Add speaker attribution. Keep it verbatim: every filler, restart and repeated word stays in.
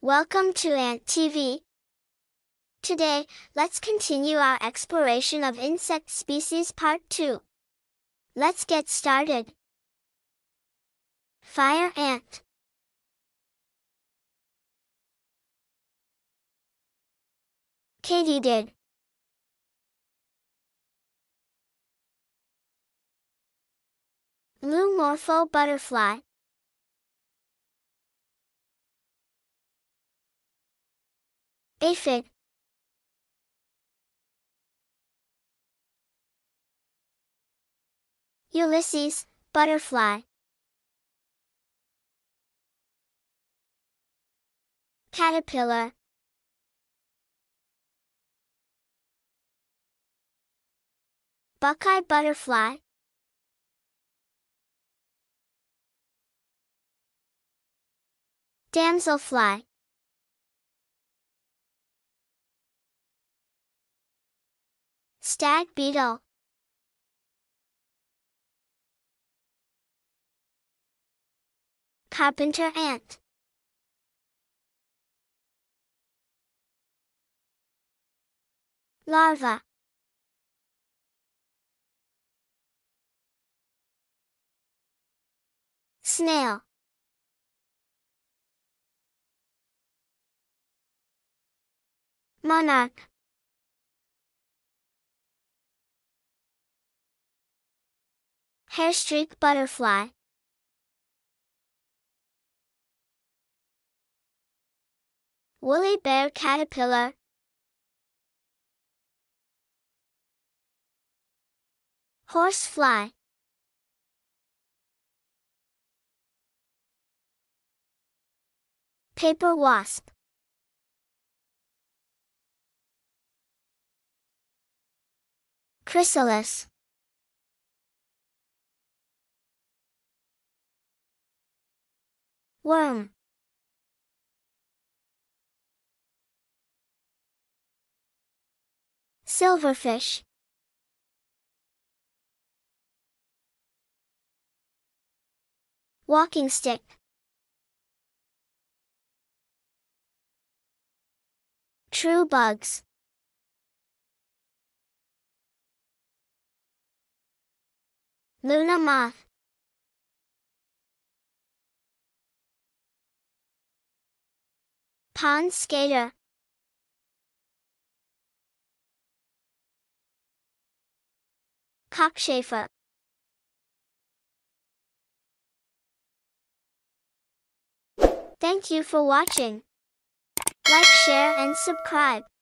Speaker 1: Welcome to Ant T V. Today, let's continue our exploration of insect species part two. Let's get started. Fire ant. Katydid. Blue morpho butterfly. Aphid. Ulysses, butterfly. Caterpillar. Buckeye butterfly. Damselfly. Stag beetle. Carpenter ant. Larva. Snail. Monarch. Hairstreak butterfly. Woolly bear caterpillar. Horsefly. Paper wasp. Chrysalis. Worm. Silverfish. Walking stick. True bugs. Luna moth. Pond skater. Cockchafer. Thank you for watching. Like, share and subscribe.